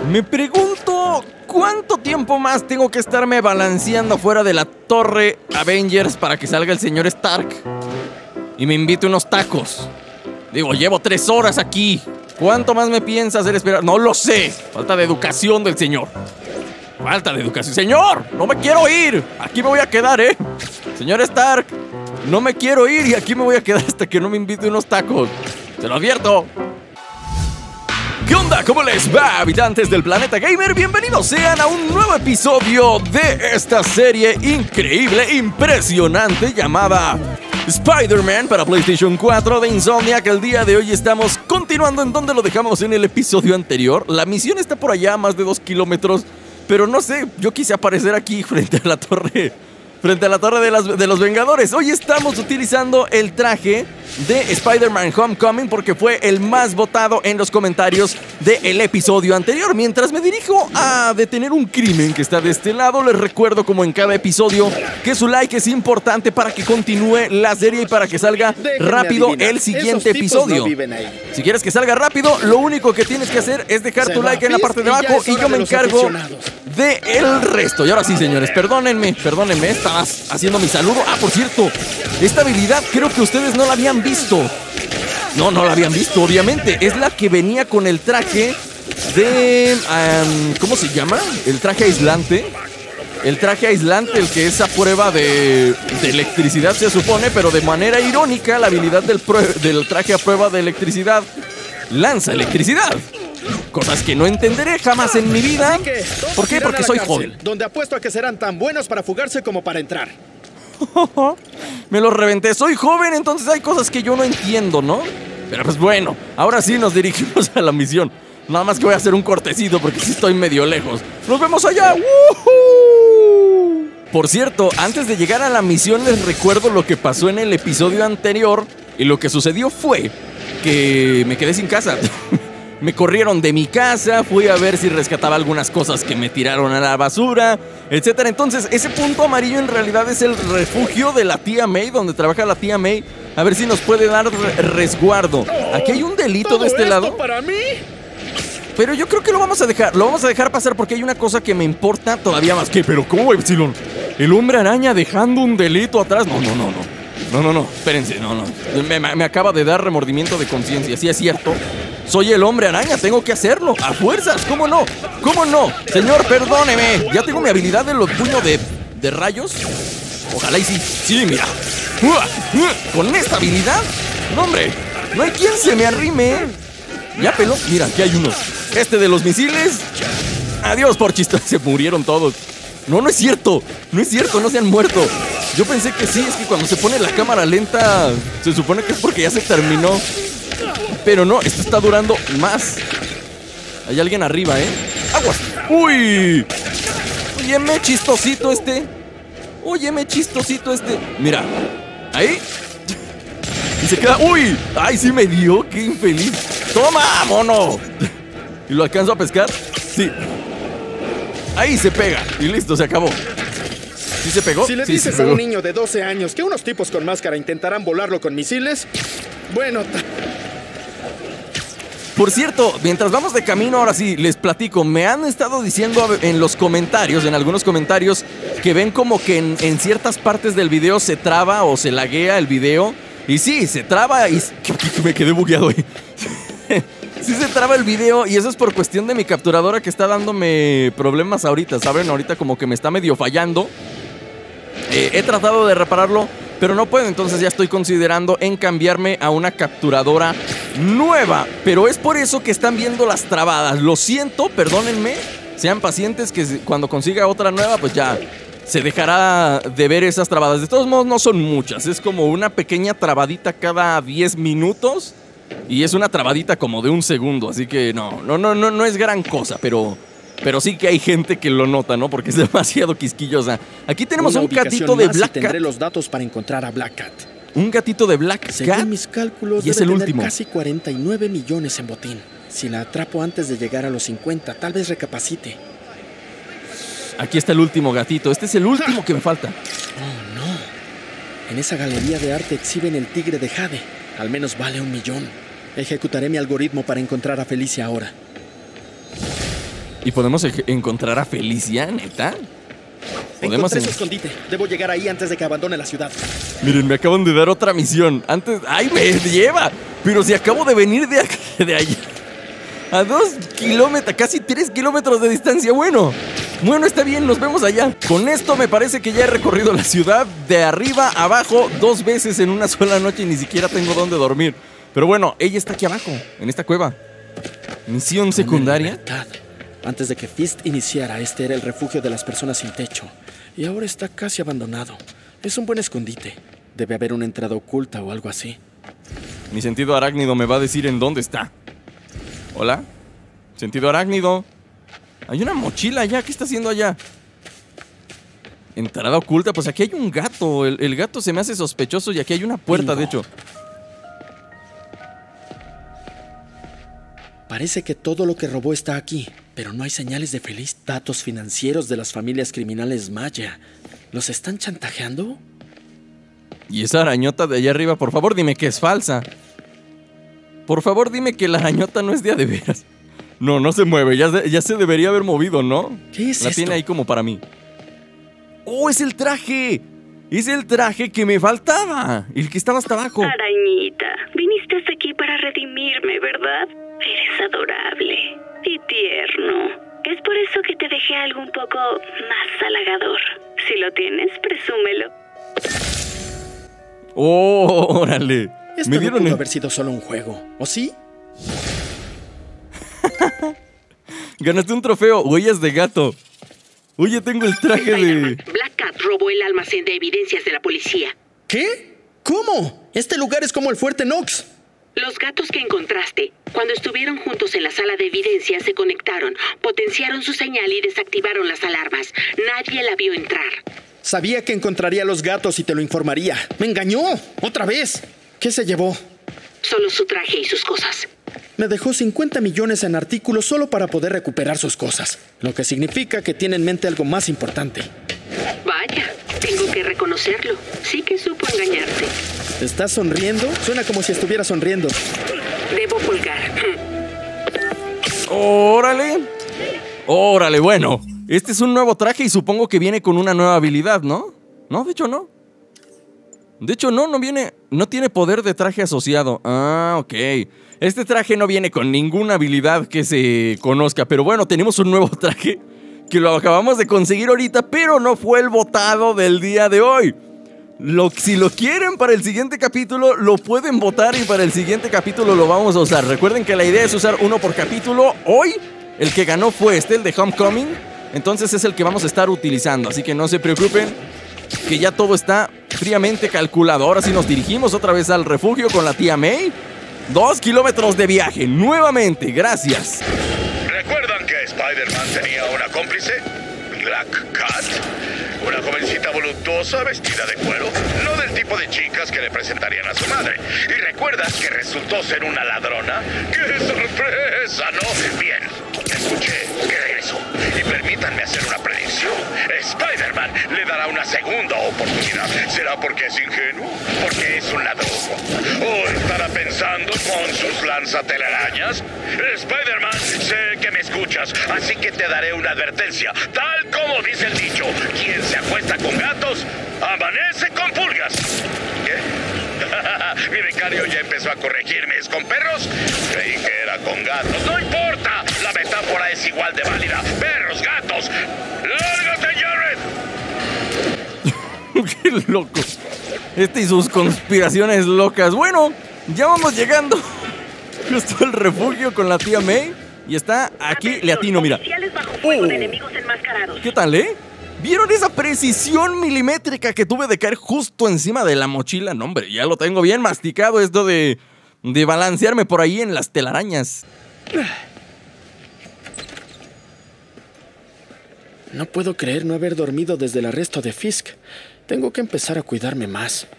Me pregunto cuánto tiempo más tengo que estarme balanceando fuera de la torre Avengers para que salga el señor Stark y me invite unos tacos. Digo, llevo 3 horas aquí. ¿Cuánto más me piensa hacer esperar? No lo sé. Falta de educación del señor. Falta de educación. ¡Señor! ¡No me quiero ir! Aquí me voy a quedar, ¿eh? Señor Stark, no me quiero ir y aquí me voy a quedar hasta que no me invite unos tacos. Se lo advierto. ¿Qué onda? ¿Cómo les va, habitantes del planeta gamer? Bienvenidos sean a un nuevo episodio de esta serie increíble, impresionante, llamada Spider-Man para PlayStation 4 de Insomniac. El día de hoy estamos continuando en donde lo dejamos en el episodio anterior. La misión está por allá a más de 2 kilómetros, pero no sé, yo quise aparecer aquí frente a la torre de los Vengadores. Hoy estamos utilizando el traje de Spider-Man Homecoming porque fue el más votado en los comentarios del episodio anterior. Mientras me dirijo a detener un crimen que está de este lado, les recuerdo, como en cada episodio, que su like es importante para que continúe la serie y para que salga rápido el siguiente episodio. Si quieres que salga rápido, lo único que tienes que hacer es dejar tu like en la parte de abajo y yo me encargo del resto. Y ahora sí, señores, perdónenme, estaba haciendo mi saludo. Ah, por cierto, esta habilidad creo que ustedes no la habían visto. No la habían visto, obviamente. Es la que venía con el traje de... ¿cómo se llama? El traje aislante. El traje aislante, el que es a prueba de electricidad, se supone, pero de manera irónica, la habilidad del traje a prueba de electricidad lanza electricidad. Cosas que no entenderé jamás en mi vida. ¿Por qué? Porque soy joven. Donde apuesto a que serán tan buenos para fugarse como para entrar. Me lo reventé. Soy joven, entonces hay cosas que yo no entiendo, ¿no? Pero pues bueno, ahora sí nos dirigimos a la misión. Nada más que voy a hacer un cortecito porque sí estoy medio lejos. ¡Nos vemos allá! ¡Woohoo! Por cierto, antes de llegar a la misión les recuerdo lo que pasó en el episodio anterior. Y lo que sucedió fue que me quedé sin casa. Me corrieron de mi casa, fui a ver si rescataba algunas cosas que me tiraron a la basura, etcétera. Entonces, ese punto amarillo en realidad es el refugio de la tía May, donde trabaja la tía May. A ver si nos puede dar resguardo. Aquí hay un delito de este lado. ¿Para mí? Pero yo creo que lo vamos a dejar pasar porque hay una cosa que me importa todavía más. ¿Qué? ¿Pero cómo, Epsilon? ¿El hombre araña dejando un delito atrás? No, espérense, no. Me acaba de dar remordimiento de conciencia, sí es cierto. Soy el hombre araña, tengo que hacerlo, a fuerzas, ¿cómo no? Señor, perdóneme, ya tengo mi habilidad de los puños de rayos. Ojalá y sí, mira. Con esta habilidad, no hombre, no hay quien se me arrime. Ya peló, mira, aquí hay uno. Este de los misiles. Adiós, por chiste, se murieron todos. No es cierto, no se han muerto. Yo pensé que sí, es que cuando se pone la cámara lenta, se supone que es porque ya se terminó. Pero no, esto está durando más. Hay alguien arriba, ¿eh? ¡Aguas! ¡Uy! Óyeme, chistosito este. Mira, ahí. Y se queda... ¡Uy! ¡Ay, sí me dio! ¡Qué infeliz! ¡Toma, mono! ¿Y lo alcanzo a pescar? Sí. Ahí se pega. Y listo, se acabó. ¿Sí se pegó? Si le dices a un niño de 12 años que unos tipos con máscara intentarán volarlo con misiles, bueno... Por cierto, mientras vamos de camino, ahora sí, les platico. Me han estado diciendo en los comentarios, en algunos comentarios, que ven como que en ciertas partes del video se traba o se laguea el video. Y sí, se traba y... Me quedé bugueado ahí. Sí se traba el video y eso es por cuestión de mi capturadora que está dándome problemas ahorita, ¿saben? Ahorita como que me está medio fallando. He tratado de repararlo, pero no puedo, entonces ya estoy considerando en cambiarme a una capturadora nueva. Pero es por eso que están viendo las trabadas. Lo siento, perdónenme. Sean pacientes que cuando consiga otra nueva, pues ya se dejará de ver esas trabadas. De todos modos, no son muchas. Es como una pequeña trabadita cada 10 minutos. Y es una trabadita como de 1 segundo. Así que no es gran cosa, pero sí que hay gente que lo nota, ¿no? Porque es demasiado quisquillosa. Aquí tenemos un gatito de Black Cat. Tendré los datos para encontrar a Black Cat. Un gatito de Black Cat. Según mis cálculos, y es el último. Casi 49 millones en botín. Si la atrapo antes de llegar a los 50, tal vez recapacite. Aquí está el último gatito. Este es el último que me falta. Oh, no. En esa galería de arte exhiben el tigre de Jade. Al menos vale 1 millón. Ejecutaré mi algoritmo para encontrar a Felicia ahora. Y podemos encontrar a Felicia, ¿neta? Podemos Encontré su escondite. Debo llegar ahí antes de que abandone la ciudad. Miren, me acaban de dar otra misión. Antes... ¡Ay, me lleva! Pero si acabo de venir de allá. A 2 kilómetros, casi 3 kilómetros de distancia. Bueno, está bien, nos vemos allá. Con esto me parece que ya he recorrido la ciudad de arriba a abajo 2 veces en una sola noche y ni siquiera tengo dónde dormir. Pero bueno, ella está aquí abajo, en esta cueva. Misión secundaria. Antes de que Fist iniciara, este era el refugio de las personas sin techo. Y ahora está casi abandonado. Es un buen escondite. Debe haber una entrada oculta o algo así. Mi sentido arácnido me va a decir en dónde está. ¿Hola? Sentido arácnido. Hay una mochila allá. ¿Qué está haciendo allá? Entrada oculta. Pues aquí hay un gato. El gato se me hace sospechoso y aquí hay una puerta, de hecho. Parece que todo lo que robó está aquí, pero no hay señales de Feliz. Datos financieros de las familias criminales Maya. ¿Los están chantajeando? Y esa arañota de allá arriba, por favor, dime que es falsa. Por favor, dime que la arañota no es de a de veras. No, no se mueve, ya se debería haber movido, ¿no? ¿Qué es La esto? tiene ahí como para mí. ¡Oh, es el traje! Es el traje que me faltaba. El que estaba hasta abajo. Arañita, viniste hasta aquí para redimirme, ¿verdad? Eres adorable y tierno. Es por eso que te dejé algo un poco más halagador. Si lo tienes, presúmelo. ¡Oh, órale! Esto no pudo haber sido solo un juego, ¿o sí? Ganaste un trofeo, huellas de gato. Oye, tengo el traje de... Black Cat robó el almacén de evidencias de la policía. ¿Qué? ¿Cómo? Este lugar es como el Fuerte Knox. Los gatos que encontraste, cuando estuvieron juntos en la sala de evidencias, se conectaron, potenciaron su señal y desactivaron las alarmas. Nadie la vio entrar. Sabía que encontraría a los gatos y te lo informaría. ¡Me engañó! ¡Otra vez! ¿Qué se llevó? Solo su traje y sus cosas. Me dejó 50 millones en artículos solo para poder recuperar sus cosas. Lo que significa que tiene en mente algo más importante. Vaya, tengo que reconocerlo. Sí que supo engañarte. ¿Estás sonriendo? Suena como si estuviera sonriendo. Debo colgar. ¡Órale! ¡Órale! Bueno, este es un nuevo traje y supongo que viene con una nueva habilidad, ¿no? No, de hecho no. De hecho no viene... No tiene poder de traje asociado. Ah, ok. Este traje no viene con ninguna habilidad que se conozca. Pero bueno, tenemos un nuevo traje que lo acabamos de conseguir ahorita, pero no fue el votado del día de hoy. Si lo quieren para el siguiente capítulo, lo pueden votar y para el siguiente capítulo lo vamos a usar. Recuerden que la idea es usar uno por capítulo. Hoy, el que ganó fue el de Homecoming. Entonces es el que vamos a estar utilizando. Así que no se preocupen, que ya todo está fríamente calculado. Ahora sí nos dirigimos otra vez al refugio con la tía May. 2 kilómetros de viaje, nuevamente, gracias. ¿Recuerdan que Spider-Man tenía una cómplice? Black Cat. Una jovencita voluptuosa vestida de cuero, no del tipo de chicas que le presentarían a su madre. ¿Y recuerdas que resultó ser una ladrona? ¡Qué sorpresa!, ¿no? Bien, escuché que regresó. Y permítanme hacer una predicción. Spider-Man le dará una segunda oportunidad. ¿Será porque es ingenuo? ¿Porque es un ladrón? ¿O estará pensando con sus lanzatelarañas? Spider-Man, sé que me escuchas, así que te daré una advertencia. Tal como dice el dicho, quien se acuesta con gatos, amanece con pulgas. ¿Qué? Mi becario ya empezó a corregirme. ¿Es con perros? Creí que era con gatos. ¡No importa! La metáfora es igual de válida. ¡Perros, gatos! ¡Lárgate, Jared! ¡Qué loco! Este y sus conspiraciones locas. Bueno, ya vamos llegando justo al refugio con la tía May. Y está aquí, le atino, mira. ¿Qué tal, ¿Vieron esa precisión milimétrica que tuve de caer justo encima de la mochila? No, hombre, ya lo tengo bien masticado esto de balancearme por ahí en las telarañas. No puedo creer no haber dormido desde el arresto de Fisk. Tengo que empezar a cuidarme más.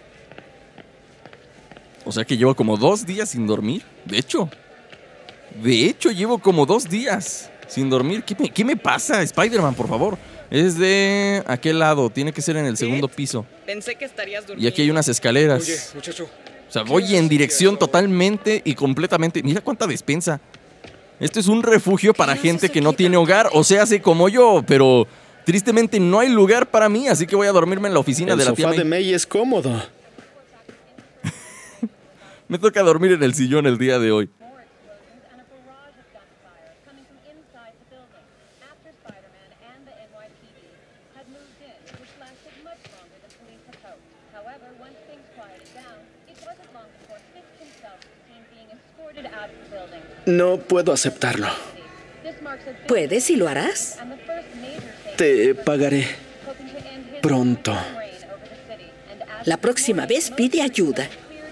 O sea que llevo como 2 días sin dormir. De hecho, llevo como 2 días sin dormir. ¿Qué me pasa, Spider-Man, por favor? Es de aquel lado, tiene que ser en el segundo piso. Pensé que estarías durmiendo. Y aquí hay unas escaleras. Oye, muchacho. O sea, voy en dirección totalmente y completamente... Mira cuánta despensa. Esto es un refugio para gente que no tiene hogar, o sea, hace como yo, pero tristemente no hay lugar para mí, así que voy a dormirme en la oficina de la tía El sofá May. de May es cómodo. Me toca dormir en el sillón el día de hoy. No puedo aceptarlo. Puedes y lo harás. Te pagaré pronto. La próxima vez pide ayuda.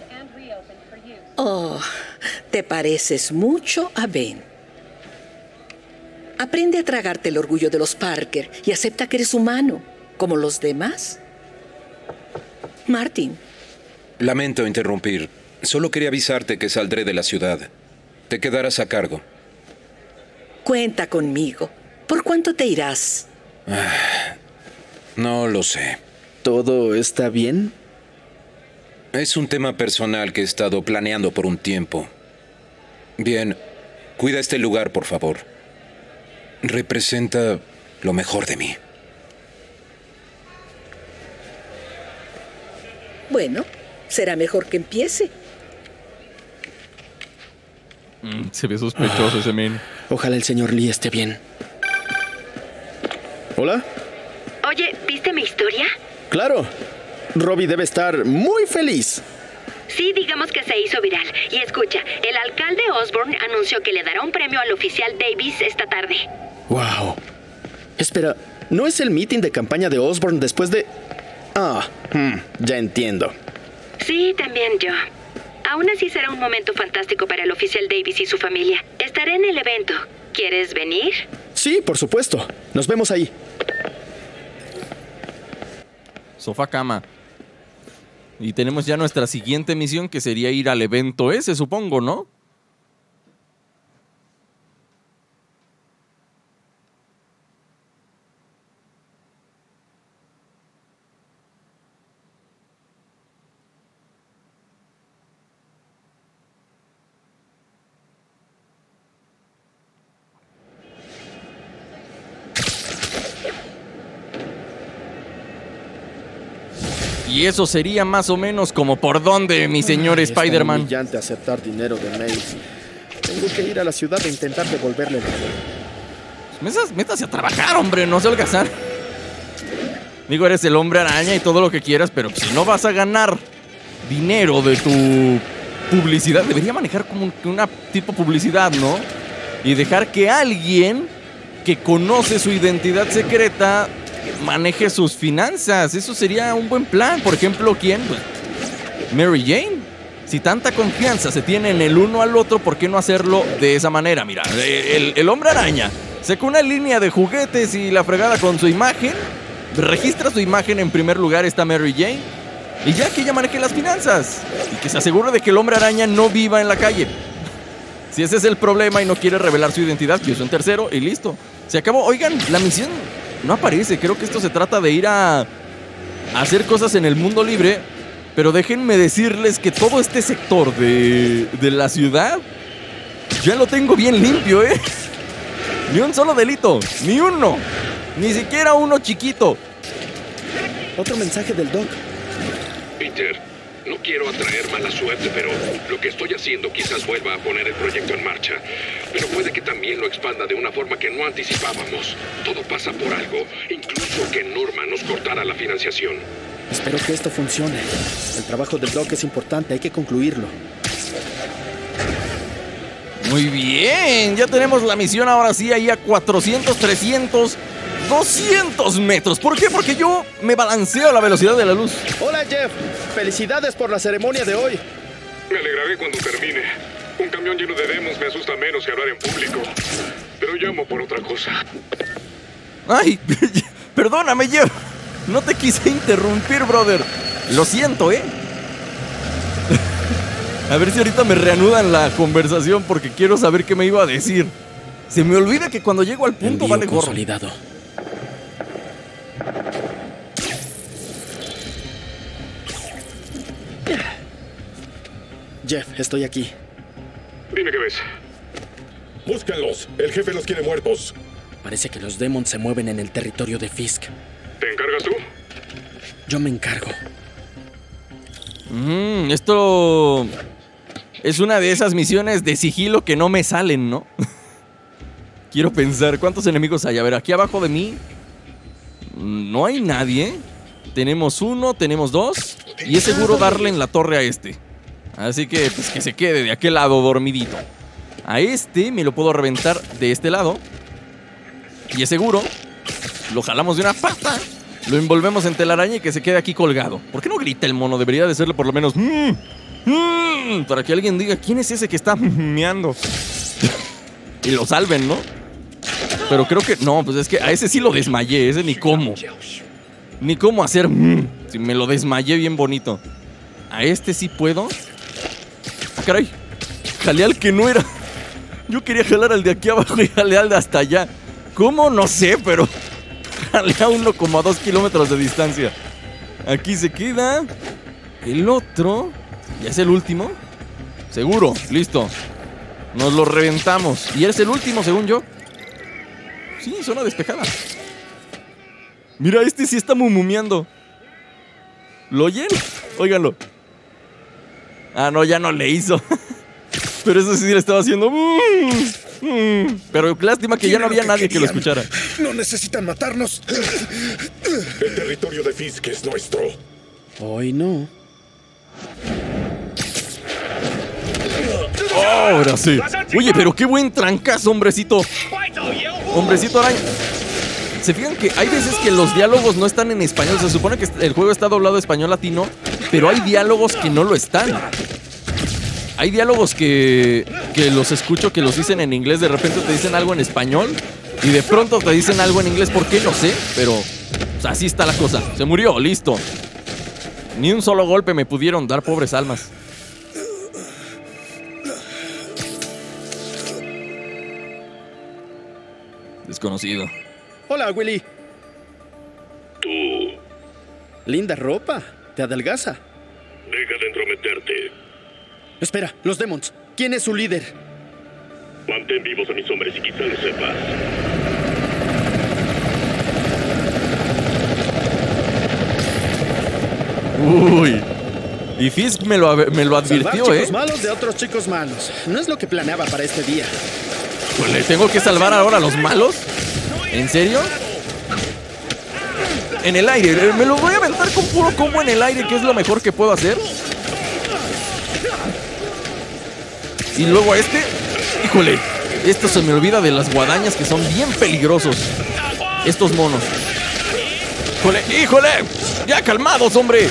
Oh, te pareces mucho a Ben. Aprende a tragarte el orgullo de los Parker y acepta que eres humano, como los demás. Martin. Lamento interrumpir. Solo quería avisarte que saldré de la ciudad. Te quedarás a cargo. Cuenta conmigo. ¿Por cuánto te irás? No lo sé. ¿Todo está bien? Es un tema personal que he estado planeando por un tiempo. Bien, cuida este lugar, por favor. Representa lo mejor de mí. Bueno, será mejor que empiece. Se ve sospechoso ese men. Ojalá el señor Lee esté bien. ¿Hola? Oye, ¿viste mi historia? Claro. Robbie debe estar muy feliz. Sí, digamos que se hizo viral. Y escucha, el alcalde Osborne anunció que le dará un premio al oficial Davis esta tarde. Wow. Espera, ¿no es el meeting de campaña de Osborne después de...? Ya entiendo. Sí, también yo. Aún así será un momento fantástico para el oficial Davis y su familia. Estaré en el evento. ¿Quieres venir? Sí, por supuesto. Nos vemos ahí. Sofá cama. Y tenemos ya nuestra siguiente misión, que sería ir al evento ese, supongo, ¿no? Y eso sería más o menos como por dónde, mi señor Spider-Man. Es humillante aceptar dinero de May. Tengo que ir a la ciudad e intentar devolverle el dinero. Métase a trabajar, hombre, no se holgazan. Digo, eres el hombre araña y todo lo que quieras, pero si no vas a ganar dinero de tu publicidad, debería manejar como una tipo publicidad, ¿no? Y dejar que alguien que conoce su identidad secreta maneje sus finanzas. Eso sería un buen plan. Por ejemplo, ¿quién? Pues, Mary Jane. Si tanta confianza se tiene en el uno al otro, ¿por qué no hacerlo de esa manera? Mira, el hombre araña saca una línea de juguetes y la fregada con su imagen. Registra su imagen en primer lugar, está Mary Jane. Y ya que ella maneje las finanzas. Y que se asegure de que el hombre araña no viva en la calle. Si ese es el problema y no quiere revelar su identidad, yo soy un tercero y listo. Se acabó. Oigan, la misión no aparece. Creo que esto se trata de ir a hacer cosas en el mundo libre. Pero déjenme decirles que todo este sector de la ciudad ya lo tengo bien limpio, ¿eh? Ni un solo delito. Ni uno. Ni siquiera uno chiquito. Otro mensaje del Doc. Peter, no quiero atraer mala suerte, pero lo que estoy haciendo quizás vuelva a poner el proyecto en marcha. Pero puede que también lo expanda de una forma que no anticipábamos. Todo pasa por algo, incluso que Norma nos cortara la financiación. Espero que esto funcione. El trabajo del Doc es importante, hay que concluirlo. Muy bien, ya tenemos la misión ahora sí ahí a 400, 300, 200 metros. ¿Por qué? Porque yo me balanceo a la velocidad de la luz. Hola, Jeff. Felicidades por la ceremonia de hoy. Me alegraré cuando termine. Un camión lleno de demos me asusta menos que hablar en público. Pero llamo por otra cosa. Ay, perdóname, Jeff. No te quise interrumpir, brother. Lo siento, ¿eh? A ver si ahorita me reanudan la conversación porque quiero saber qué me iba a decir. Se me olvida que cuando llego al punto Envío vale gorro. consolidado. Jeff, estoy aquí. Dime qué ves. Búsquenlos. El jefe los quiere muertos. Parece que los Demons se mueven en el territorio de Fisk. ¿Te encargas tú? Yo me encargo. Esto es una de esas misiones de sigilo que no me salen, ¿no? Quiero pensar, ¿cuántos enemigos hay? A ver, aquí abajo de mí no hay nadie. Tenemos uno, tenemos dos. Y es seguro darle en la torre a este. Así que, pues que se quede de aquel lado dormidito. A este me lo puedo reventar de este lado. Y es seguro. Lo jalamos de una pata. Lo envolvemos en telaraña y que se quede aquí colgado. ¿Por qué no grita el mono? Debería de serle por lo menos para que alguien diga ¿quién es ese que está meando? Y lo salven, ¿no? Pero creo que... No, pues es que a ese sí lo desmayé. Ese ni cómo. Ni cómo hacer... Si me lo desmayé bien bonito. A este sí puedo. ¡Ah, caray! Jalé al que no era. Yo quería jalar al de aquí abajo y jalé al de hasta allá. ¿Cómo? No sé, pero... jalé a uno como a 2 kilómetros de distancia. Aquí se queda. El otro... ¿Ya es el último? Seguro, listo. Nos lo reventamos. Y es el último, según yo. Sí, zona despejada. Mira, este sí está mumumeando. ¿Lo oyen? Óiganlo. Ah, no, ya no le hizo. Pero eso sí le estaba haciendo. Pero lástima que ya no había nadie que lo escuchara. No necesitan matarnos. El territorio de Fisk es nuestro. Hoy no. Ahora sí. Oye, pero qué buen trancazo, hombrecito. Hombrecito araña. ¿Se fijan que hay veces que los diálogos no están en español? Se supone que el juego está doblado español latino, pero hay diálogos que no lo están. Hay diálogos que los escucho que los dicen en inglés. De repente te dicen algo en español y de pronto te dicen algo en inglés. ¿Por qué? No sé, pero pues, así está la cosa. Se murió, listo. Ni un solo golpe me pudieron dar, pobres almas. Desconocido. Hola, Willy. Tú. Linda ropa. Te adelgaza. Deja de entrometerte. Espera, los Demons. ¿Quién es su líder? Mantén vivos a mis hombres y quizá lo sepas. Uy. Y Fisk me lo advirtió, Salvar chicos malos de otros chicos malos. No es lo que planeaba para este día. ¿Le tengo que salvar ahora a los malos? ¿En serio? En el aire. Me lo voy a aventar con puro combo en el aire, que es lo mejor que puedo hacer. Y luego a este. Híjole. Esto se me olvida de las guadañas que son bien peligrosos. Estos monos. Híjole, híjole. Ya calmados, hombre.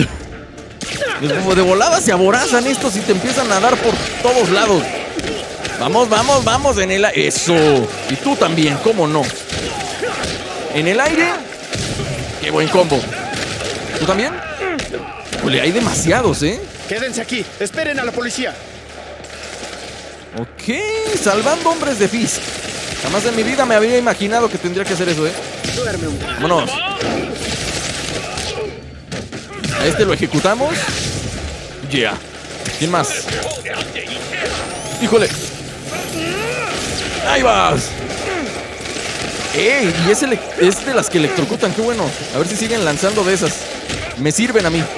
De volada se aborazan estos y te empiezan a dar por todos lados. Vamos, vamos, vamos en el aire. Eso. Y tú también, ¿cómo no? En el aire. Qué buen combo. ¿Tú también? Híjole, hay demasiados, ¿eh? Quédense aquí. Esperen a la policía. Ok, salvando hombres de Fisk. Jamás en mi vida me había imaginado que tendría que hacer eso, ¿eh? Duerme un rato. Vámonos. A este lo ejecutamos. Ya. ¿Quién más? Híjole. Ahí vas. ¡Ey! Y es de las que electrocutan, qué bueno. A ver si siguen lanzando de esas. Me sirven a mí.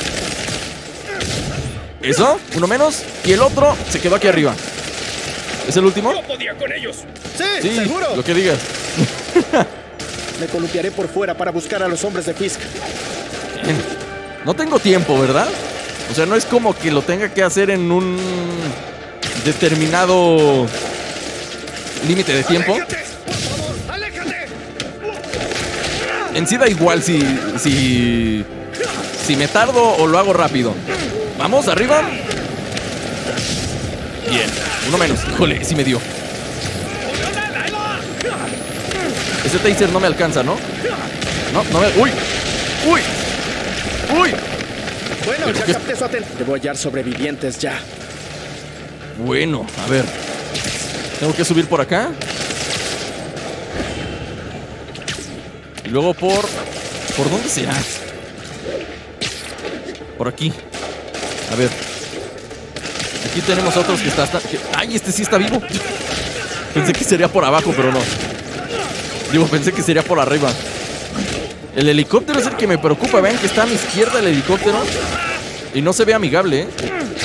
Eso, uno menos. Y el otro se quedó aquí arriba. ¿Es el último? ¡No podía con ellos! Sí, seguro. Lo que digas. Me columpiaré por fuera para buscar a los hombres de Fisk. No tengo tiempo, ¿verdad? O sea, no es como que lo tenga que hacer en un determinado límite de tiempo. ¡Aléjate! ¡Por favor, aléjate! En sí da igual si me tardo o lo hago rápido. Vamos, arriba. Bien, uno menos. Híjole, sí me dio. Ese taser no me alcanza, ¿no? No me... ¡Uy! ¡Uy! ¡Uy! Bueno, ya capté su atención. Debo hallar sobrevivientes ya. Bueno, a ver. Tengo que subir por acá. Y luego ¿por dónde será? Por aquí. A ver. Aquí tenemos otros que ¡ay, este sí está vivo! Pensé que sería por abajo, pero no. Digo, pensé que sería por arriba. El helicóptero es el que me preocupa. Vean que está a mi izquierda el helicóptero. Y no se ve amigable, ¿eh?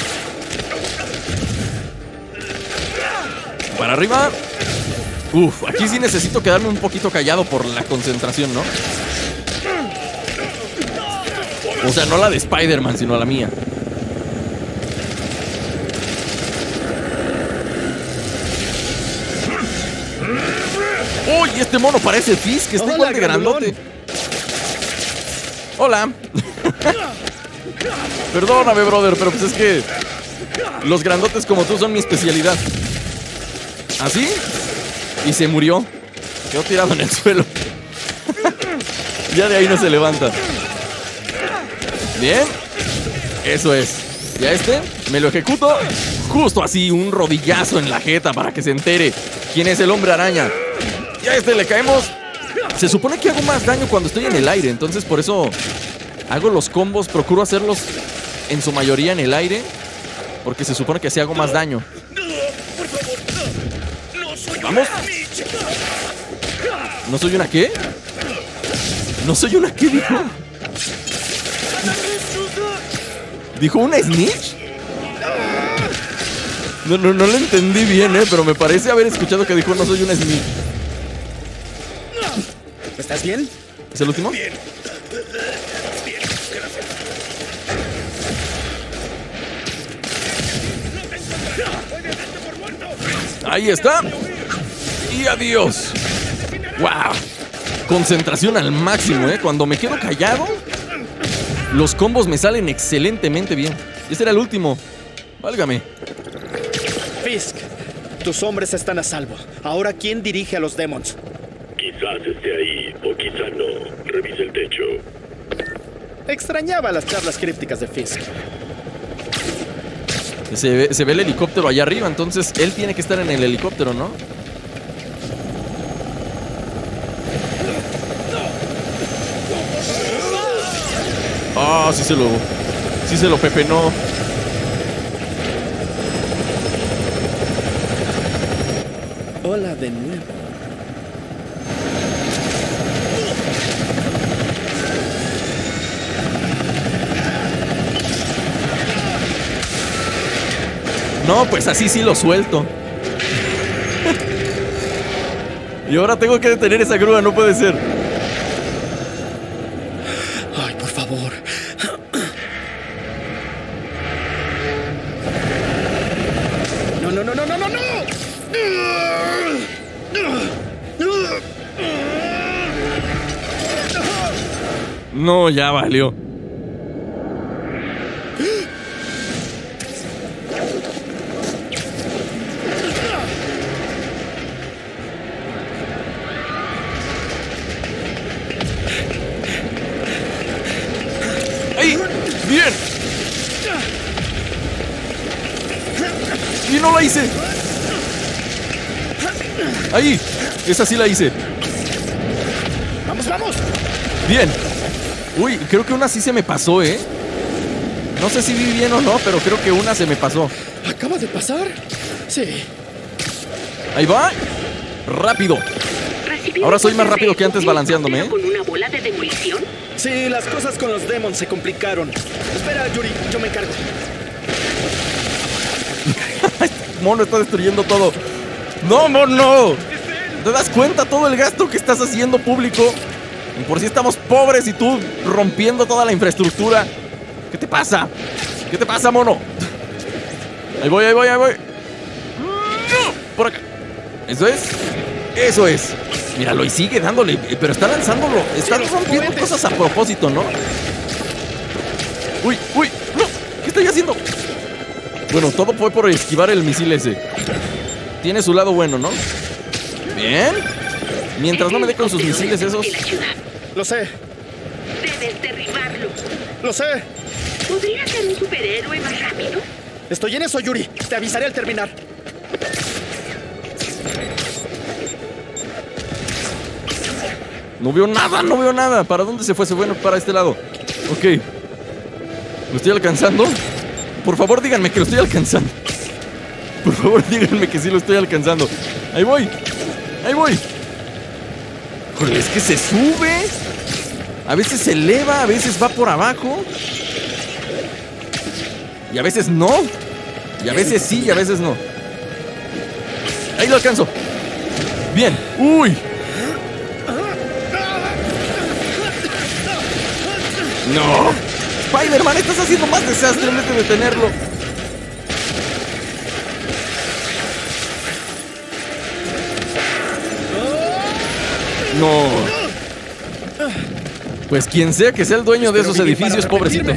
Para arriba. Uf, aquí sí necesito quedarme un poquito callado por la concentración, ¿no? O sea, no la de Spider-Man, sino la mía. ¡Uy! Este mono parece Fisk, que está igual de grandote. Hola. Perdóname, brother, pero pues es que los grandotes como tú son mi especialidad. ¿Así? Y se murió. Quedó tirado en el suelo. Ya de ahí no se levanta. Bien. Eso es. Y a este me lo ejecuto justo así, un rodillazo en la jeta para que se entere quién es el hombre araña. Y a este le caemos. Se supone que hago más daño cuando estoy en el aire, entonces por eso hago los combos, procuro hacerlos en su mayoría en el aire, porque se supone que así hago más daño. ¡Vamos! ¿No soy una qué? ¿No soy una qué, dijo? ¿Dijo una snitch? No lo entendí bien, pero me parece haber escuchado que dijo no soy una snitch. ¿Estás bien? ¿Es el último? Bien. Bien, gracias. Ahí está. Y adiós. ¡Wow! Concentración al máximo, Cuando me quedo callado, los combos me salen excelentemente bien. Ese era el último. Válgame. Fisk, tus hombres están a salvo. Ahora, ¿quién dirige a los Demons? Quizás esté ahí o quizá no. Revisa el techo. Extrañaba las charlas crípticas de Fisk. Se ve el helicóptero allá arriba, entonces él tiene que estar en el helicóptero, ¿no? Ah, sí se lo pepenó. Hola de nuevo. No, pues así sí lo suelto. Y ahora tengo que detener esa grúa, no puede ser. Ay, por favor. No, no, no, no, no, no, no. No, ya valió. ¡Ahí! ¡Bien! ¡Y no la hice! ¡Ahí! Esa sí la hice. ¡Vamos, vamos! Bien. Uy, creo que una sí se me pasó, No sé si vi bien o no, pero creo que una se me pasó. ¿Acaba de pasar? Sí. Ahí va. Rápido. Ahora soy más rápido que antes balanceándome, ¿Con una bola de demolición? Sí, las cosas con los Demons se complicaron. Espera, Yuri, yo me encargo. Mono está destruyendo todo. ¡No, mono! ¿Te das cuenta todo el gasto que estás haciendo, público? Y por si estamos pobres y tú rompiendo toda la infraestructura. ¿Qué te pasa? ¿Qué te pasa, mono? Ahí voy, ahí voy, ahí voy. Por acá. Eso es. Eso es. Míralo y sigue dándole. Pero está lanzándolo. Está rompiendo cosas a propósito, ¿no? Uy, uy. No. ¿Qué estoy haciendo? Bueno, todo fue por esquivar el misil ese. Tiene su lado bueno, ¿no? Bien. Mientras no me dé con sus misiles esos. Lo sé. Debes derribarlo. Lo sé. ¿Podría ser un superhéroe más rápido? Estoy en eso, Yuri. Te avisaré al terminar. No veo nada, no veo nada. ¿Para dónde se fue? Se fue para este lado. Ok. ¿Lo estoy alcanzando? Por favor, díganme que lo estoy alcanzando. Por favor, díganme que sí lo estoy alcanzando. Ahí voy. Ahí voy. Joder, es que se sube. A veces se eleva, a veces va por abajo. Y a veces no. Y a veces sí, y a veces no. Ahí lo alcanzo. Bien. Uy. No. Spider-Man, estás haciendo más desastre en vez de detenerlo. No. Pues quien sea que sea el dueño de esos edificios, pobrecito.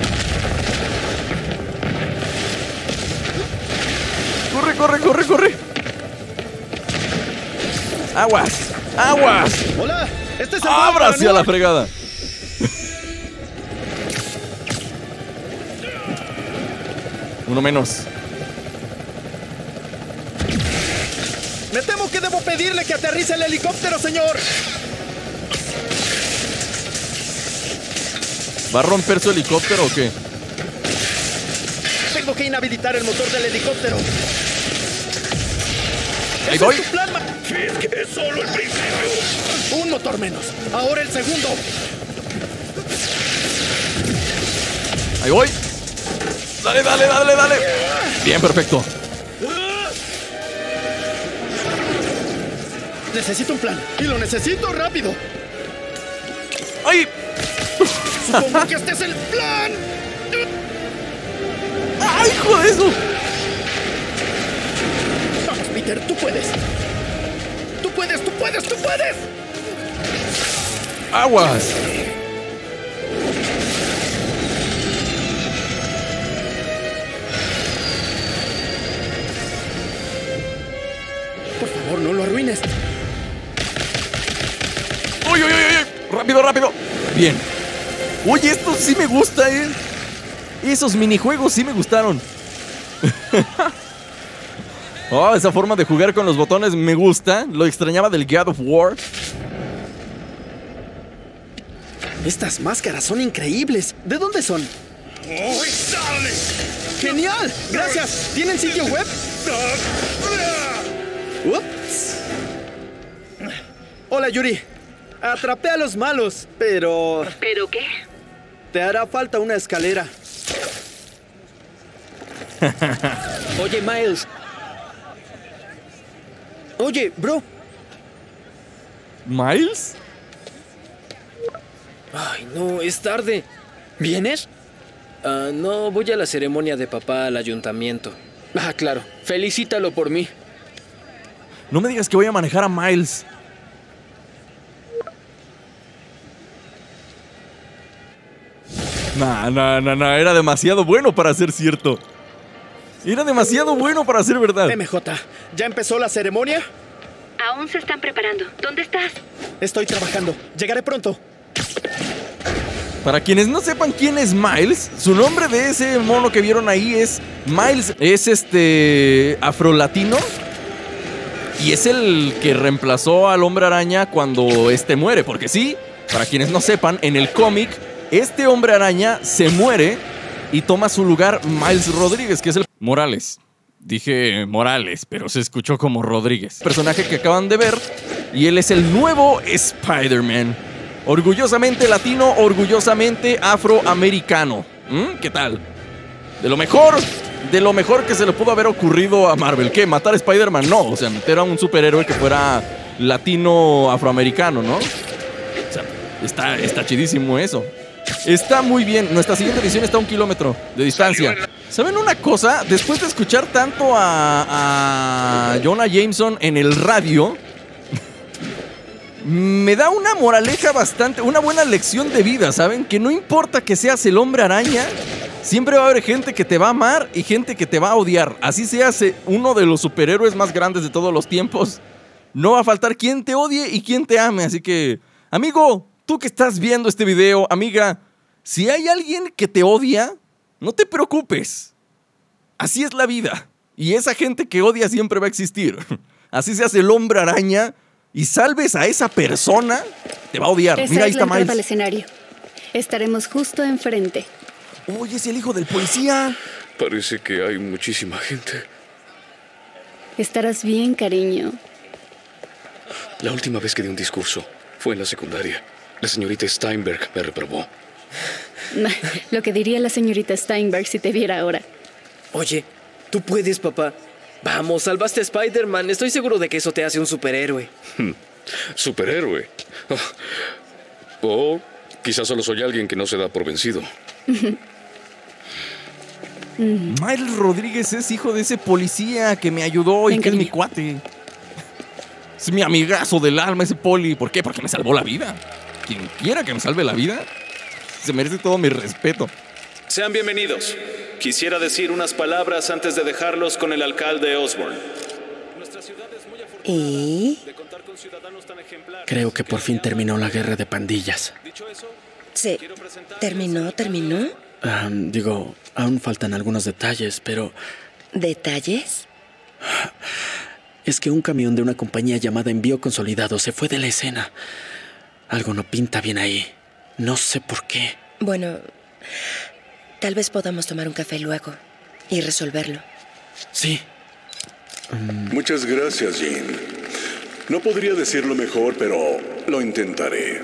Corre, corre, corre, corre. Aguas, aguas. Hola, este es el Ábrase a la fregada. Uno menos. Me temo que debo pedirle que aterrice el helicóptero, señor. ¿Va a romper su helicóptero o qué? Tengo que inhabilitar el motor del helicóptero. Ahí voy. ¿Es tu plan, Fisk, es solo el principio. Un motor menos. Ahora el segundo. Ahí voy. Dale, dale, dale, dale. Bien, perfecto. Necesito un plan. Y lo necesito rápido. ¡Ay! Supongo que este es el plan. ¡Ay, hijo de eso! Vamos, Peter, tú puedes. Tú puedes, tú puedes, tú puedes. ¡Aguas! Por favor, no lo arruines. ¡Uy, uy, uy, uy! ¡Rápido, rápido! Bien. Oye, esto sí me gusta, ¿eh? Esos minijuegos sí me gustaron. Oh, esa forma de jugar con los botones me gusta. Lo extrañaba del God of War. Estas máscaras son increíbles. ¿De dónde son? ¡Uy, sale! ¡Genial! ¡Gracias! ¿Tienen sitio web? Ups. Hola, Yuri. Atrapé a los malos, pero... ¿Pero qué? te hará falta una escalera. Oye, Miles. Oye, bro. ¿Miles? Ay, no, es tarde. ¿Vienes? No, voy a la ceremonia de papá al ayuntamiento. Ah, claro. Felicítalo por mí. No me digas que voy a manejar a Miles. No, era demasiado bueno para ser cierto. Era demasiado bueno para ser verdad. MJ, ¿ya empezó la ceremonia? Aún se están preparando. ¿Dónde estás? Estoy trabajando. Llegaré pronto. Para quienes no sepan quién es Miles, su nombre de ese mono que vieron ahí es Miles. Es afrolatino. Y es el que reemplazó al Hombre Araña cuando este muere. Porque sí, para quienes no sepan, en el cómic, este Hombre Araña se muere y toma su lugar Miles Rodríguez, que es el Morales. Dije Morales, pero se escuchó como Rodríguez. Personaje que acaban de ver, y él es el nuevo Spider-Man. Orgullosamente latino, orgullosamente afroamericano. ¿Qué tal? De lo mejor que se le pudo haber ocurrido a Marvel. ¿Qué? ¿Matar a Spider-Man? No, o sea, meter a un superhéroe que fuera latino afroamericano, ¿no? O sea, está chidísimo eso. Está muy bien. Nuestra siguiente edición está a 1 kilómetro de distancia. ¿Saben una cosa? Después de escuchar tanto a Jonah Jameson en el radio, me da una moraleja una buena lección de vida, ¿saben? Que no importa que seas el Hombre Araña, siempre va a haber gente que te va a amar y gente que te va a odiar. Así seas uno de los superhéroes más grandes de todos los tiempos, no va a faltar quien te odie y quien te ame. Así que, amigo, tú que estás viendo este video, amiga, si hay alguien que te odia, no te preocupes. Así es la vida. Y esa gente que odia siempre va a existir. Así seas el Hombre Araña y salves a esa persona, te va a odiar. Mira, ahí está Miles. Al escenario. Estaremos justo enfrente. Oye, es el hijo del policía. Parece que hay muchísima gente. Estarás bien, cariño. La última vez que di un discurso fue en la secundaria. La señorita Steinberg me reprobó. Lo que diría la señorita Steinberg si te viera ahora. Oye, tú puedes, papá. Vamos, salvaste a Spider-Man. Estoy seguro de que eso te hace un superhéroe. ¿Superhéroe? O quizás solo soy alguien que no se da por vencido. Miles Rodríguez es hijo de ese policía que me ayudó y que es mi cuate. Es mi amigazo del alma ese poli. ¿Por qué? Porque me salvó la vida. Quien quiera que me salve la vida se merece todo mi respeto. Sean bienvenidos. Quisiera decir unas palabras antes de dejarlos con el alcalde Osborn. ¿Y? Creo que por fin terminó la guerra de pandillas. Sí. ¿Terminó? Aún faltan algunos detalles, pero... ¿Detalles? Es que un camión de una compañía llamada Envío Consolidado se fue de la escena. Algo no pinta bien ahí. No sé por qué. Bueno, tal vez podamos tomar un café luego y resolverlo. Sí. Muchas gracias, Jean. No podría decirlo mejor, pero lo intentaré.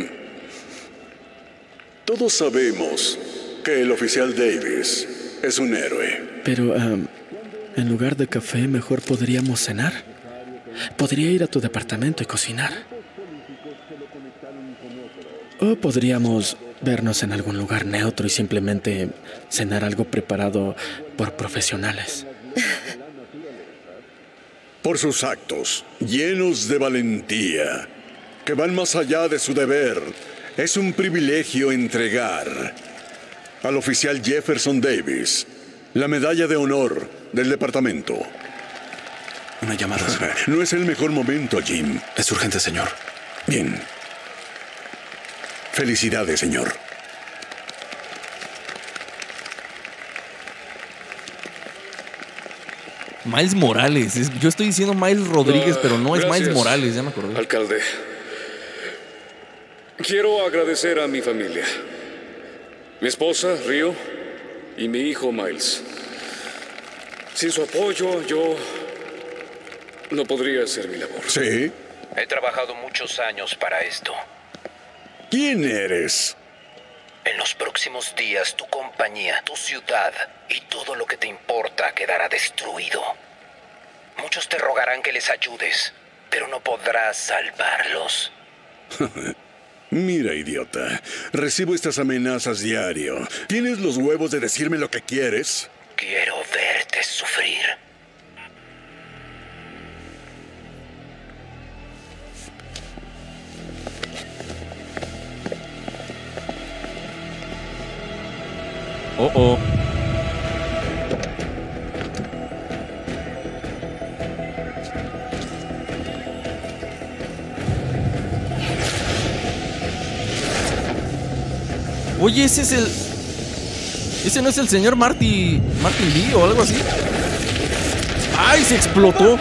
Todos sabemos que el oficial Davis es un héroe. Pero, en lugar de café, mejor podríamos cenar. Podría ir a tu departamento y cocinar. O podríamos vernos en algún lugar neutro y simplemente cenar algo preparado por profesionales. Por sus actos, llenos de valentía, que van más allá de su deber, es un privilegio entregar al oficial Jefferson Davis la medalla de honor del departamento. Una llamada. No es el mejor momento, Jim. Es urgente, señor. Bien. Felicidades, señor. Miles Morales. Yo estoy diciendo Miles Rodríguez, pero no es Gracias, Miles Morales, ya me acordé. Alcalde. Quiero agradecer a mi familia. Mi esposa, Rio, y mi hijo, Miles. Sin su apoyo, yo no podría hacer mi labor. ¿Sí? He trabajado muchos años para esto. ¿Quién eres? En los próximos días, tu compañía, tu ciudad y todo lo que te importa quedará destruido. Muchos te rogarán que les ayudes, pero no podrás salvarlos. Mira, idiota. Recibo estas amenazas diario. ¿Tienes los huevos de decirme lo que quieres? Quiero verte sufrir. Oh. Oye, ese no es el señor Martin Lee o algo así. ¡Ay, se explotó!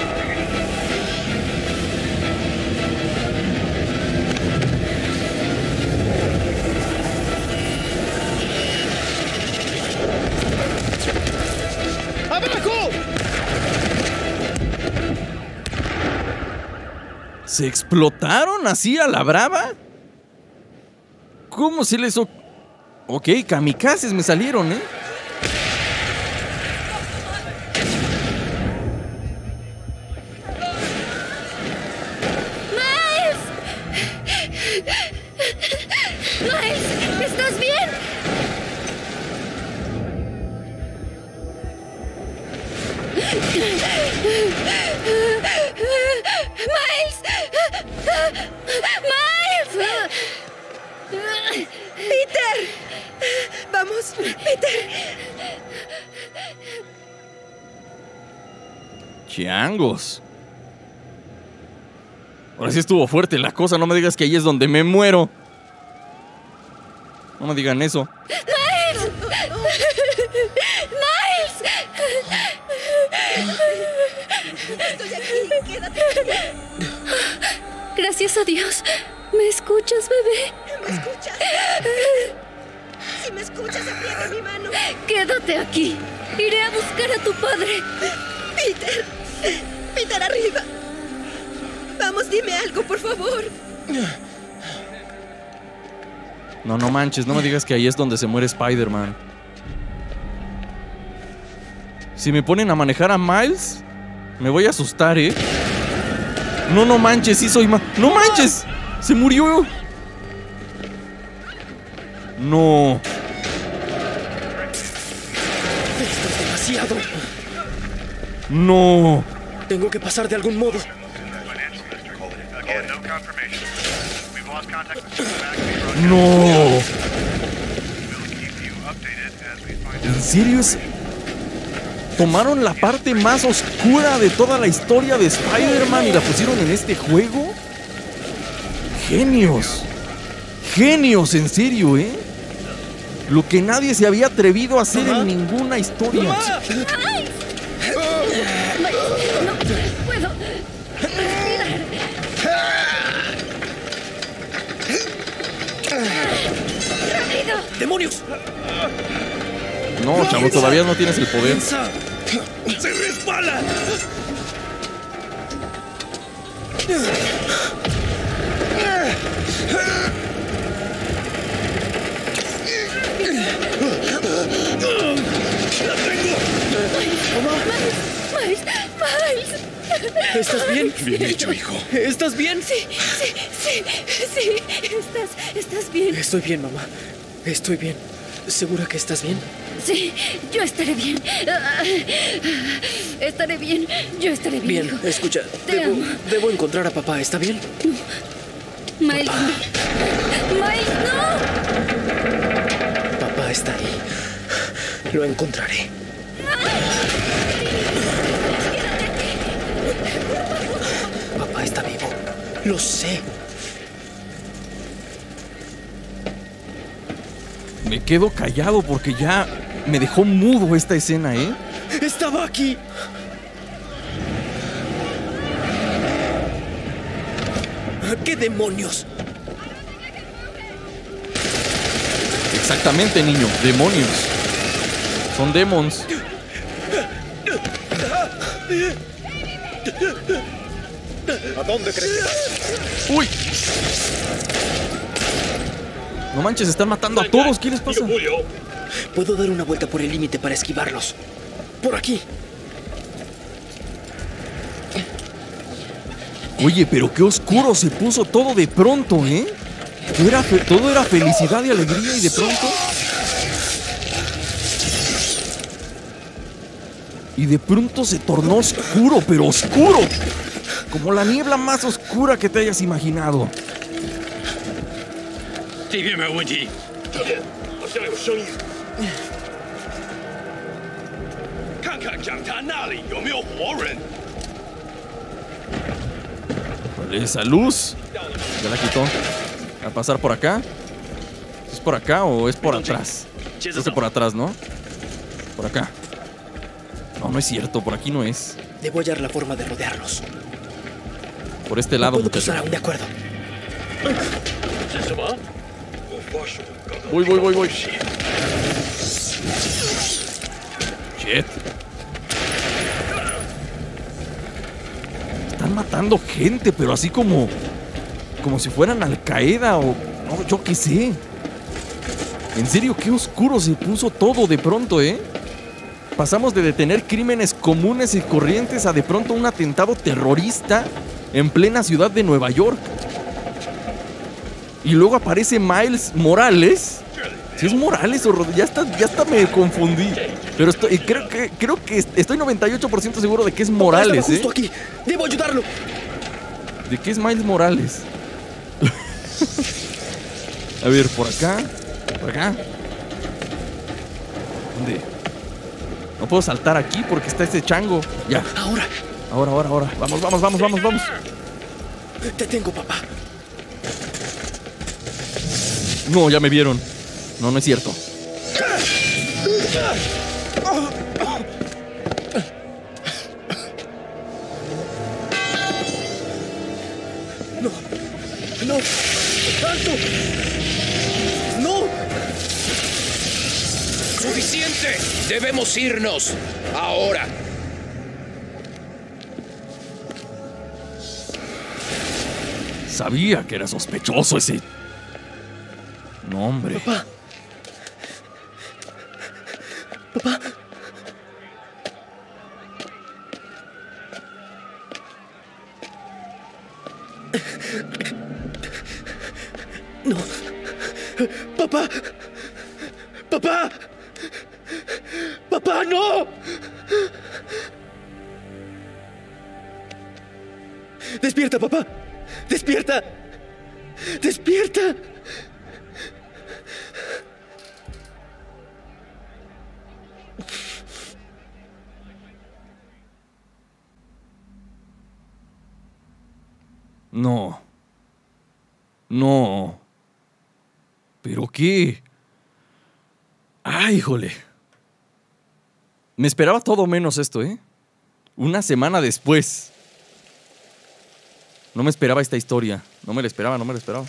¡Abajo! ¿Se explotaron así a la brava? ¿Cómo se les... Ok, kamikazes me salieron, ¿eh? ¡Miles! ¡Miles! ¿Estás bien? ¡Miles! ¡Miles! ¡Peter! ¡Vamos, Peter! Changos. Ahora sí estuvo fuerte la cosa. No me digas que ahí es donde me muero. No me digan eso. ¡Miles! ¡Miles! Estoy aquí, quédate aquí. Gracias a Dios. ¿Me escuchas, bebé? ¿Me escuchas? Si me escuchas, aprieta mi mano. Quédate aquí. Iré a buscar a tu padre. Peter. Peter, arriba. Vamos, dime algo, por favor. No, no manches, no me digas que ahí es donde se muere Spider-Man. Si me ponen a manejar a Miles, me voy a asustar, ¿eh? No, no manches, sí soy ¡No manches! ¡Se murió! No. Esto es demasiado. No. Tengo que pasar de algún modo. No. ¿En serio es? ¿Tomaron la parte más oscura de toda la historia de Spider-Man y la pusieron en este juego? Genios. Genios, en serio, ¿eh? Lo que nadie se había atrevido a hacer en ninguna historia. ¡Ay! No puedo respirar. ¡Rápido! ¡Demonios! No, chavo, todavía no tienes el poder. ¡Se resbala! Miles. ¿Estás bien? Bien hecho, hijo. ¿Estás bien? Sí. ¿Estás bien? Estoy bien, mamá. Estoy bien. ¿Segura que estás bien? Sí, yo estaré bien. Estaré bien. Yo estaré bien. Bien, hijo. escucha. Te amo. Debo encontrar a papá, ¿está bien? Miles. Papá. Miles, no. Papá está ahí. Lo encontraré. Papá está vivo. Lo sé. Me quedo callado porque ya me dejó mudo esta escena, ¿eh? ¡Estaba aquí! ¿Qué demonios? Exactamente, niño. Demonios. Son demons. ¿A dónde crees que vas? ¡Uy! No manches, están matando a todos. ¿Qué les pasa? Puedo dar una vuelta por el límite para esquivarlos. Por aquí. Oye, pero qué oscuro se puso todo de pronto, ¿eh? Todo era felicidad y alegría y de pronto... Y de pronto se tornó oscuro, pero oscuro. Como la niebla más oscura que te hayas imaginado. 这边没有问题，好像有声音。看看讲台那里有没有活人。 Esa luz. Ya la quitó. ¿Va a pasar por acá? ¿Es por acá o es por atrás? Es por atrás, ¿no? Por acá. No, no es cierto. Por aquí no es. Debo hallar la forma de rodearlos. Por este lado, puedo cruzar aún, de acuerdo. Voy. Shit. Están matando gente, pero así como si fueran Al Qaeda o no, yo qué sé. En serio, qué oscuro se puso todo de pronto, ¿eh? Pasamos de detener crímenes comunes y corrientes a de pronto un atentado terrorista en plena ciudad de Nueva York. Y luego aparece Miles Morales. ¿Si es Morales o ya está me confundí. Pero creo que estoy 98% seguro de que es Morales, Papá, justo aquí. Debo ayudarlo. ¿De qué es Miles Morales? A ver, por acá. Por acá. ¿Dónde? No puedo saltar aquí porque está este chango. Ya. Ahora. Vamos. Te tengo, papá. No, ya me vieron. No es cierto. No. ¡Alto! ¡No! ¡Suficiente! Debemos irnos. Ahora. Sabía que era sospechoso ese nombre. Papá. Papá. No. Papá. Papá. Papá, no. Despierta, papá. Despierta. Despierta. No. No. ¿Pero qué? ¡Ay, híjole! Me esperaba todo menos esto, ¿eh? Una semana después. No me esperaba esta historia. No me la esperaba.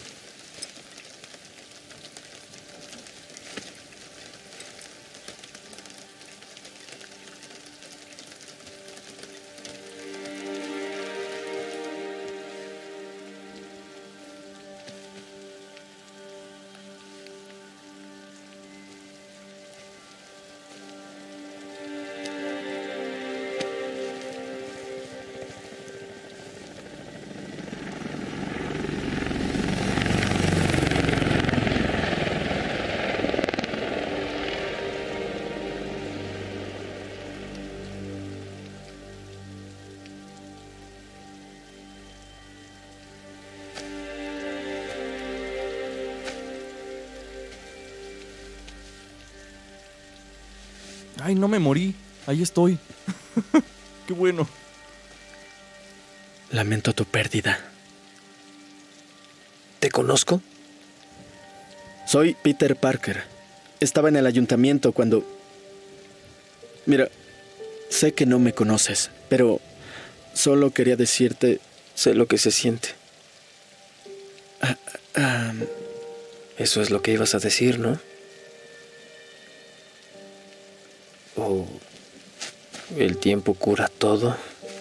Ay, no me morí. Ahí estoy. Qué bueno. Lamento tu pérdida. ¿Te conozco? Soy Peter Parker. Estaba en el ayuntamiento cuando... Mira, sé que no me conoces, pero solo quería decirte... Sé lo que se siente. Eso es lo que ibas a decir, ¿no? ¿O el tiempo cura todo?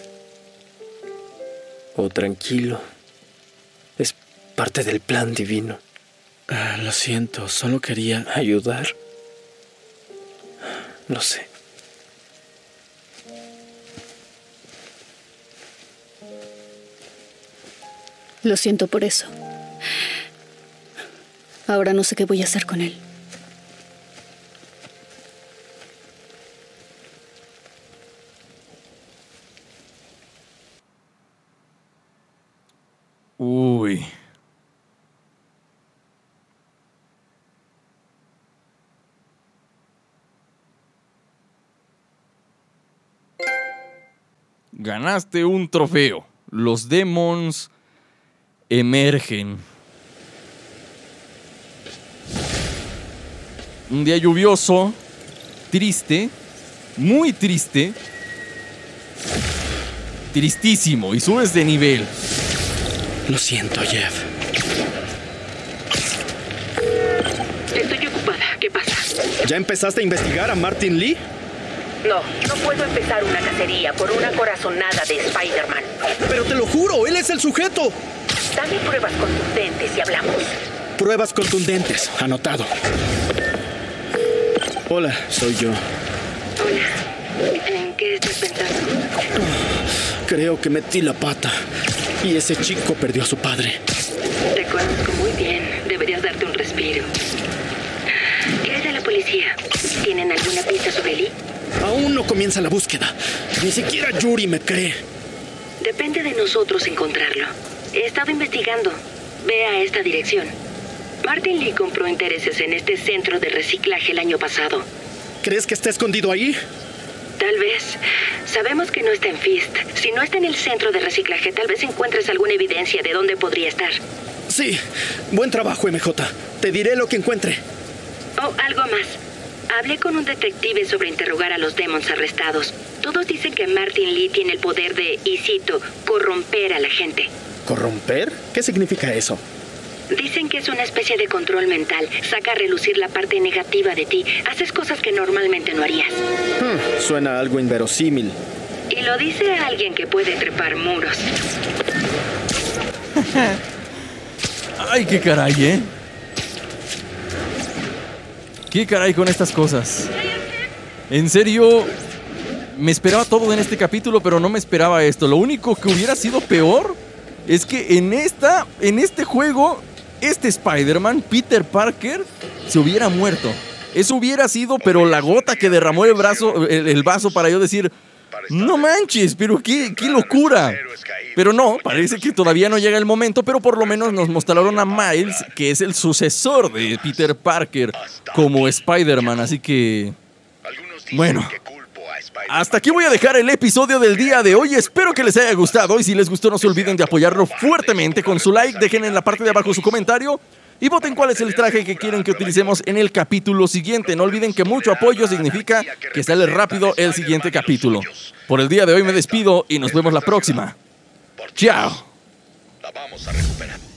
¿O tranquilo? Es parte del plan divino. Lo siento, solo quería... ¿Ayudar? Lo sé. Lo siento por eso. Ahora no sé qué voy a hacer con él. Uy. Ganaste un trofeo. Los demons emergen. Un día lluvioso, triste, muy triste, tristísimo, y subes de nivel. Lo siento, Jeff. Estoy ocupada. ¿Qué pasa? ¿Ya empezaste a investigar a Martin Lee? No puedo empezar una cacería por una corazonada de Spider-Man. Pero te lo juro, él es el sujeto. Dame pruebas contundentes y hablamos. Pruebas contundentes. Anotado. Hola, soy yo. Hola. ¿En qué estás pensando? Creo que metí la pata. Y ese chico perdió a su padre. Te conozco muy bien. Deberías darte un respiro. ¿Qué hay de la policía? ¿Tienen alguna pista sobre Lee? Aún no comienza la búsqueda. Ni siquiera Yuri me cree. Depende de nosotros encontrarlo. He estado investigando. Ve a esta dirección. Martin Lee compró intereses en este centro de reciclaje el año pasado. ¿Crees que está escondido ahí? Tal vez. Sabemos que no está en Fist. Si no está en el centro de reciclaje, tal vez encuentres alguna evidencia de dónde podría estar. Sí. Buen trabajo, MJ. Te diré lo que encuentre. Oh, algo más. Hablé con un detective sobre interrogar a los demons arrestados. Todos dicen que Martin Lee tiene el poder de, y cito, corromper a la gente. ¿Corromper? ¿Qué significa eso? Dicen que es una especie de control mental. Saca a relucir la parte negativa de ti. Haces cosas que normalmente no harías. Suena algo inverosímil. Y lo dice alguien que puede trepar muros. Ay, qué caray, ¿eh? Qué caray con estas cosas. En serio, me esperaba todo en este capítulo, pero no me esperaba esto. Lo único que hubiera sido peor es que en este juego, este Spider-Man, Peter Parker, se hubiera muerto. Eso hubiera sido, pero la gota que derramó el vaso para yo decir, no manches, pero qué locura. Pero no, parece que todavía no llega el momento, pero por lo menos nos mostraron a Miles, que es el sucesor de Peter Parker como Spider-Man, así que... Bueno, hasta aquí voy a dejar el episodio del día de hoy. Espero que les haya gustado y si les gustó no se olviden de apoyarlo fuertemente con su like. Dejen en la parte de abajo su comentario y voten cuál es el traje que quieren que utilicemos en el capítulo siguiente. No olviden que mucho apoyo significa que sale rápido el siguiente capítulo. Por el día de hoy me despido y nos vemos la próxima. ¡Chao! La vamos a recuperar.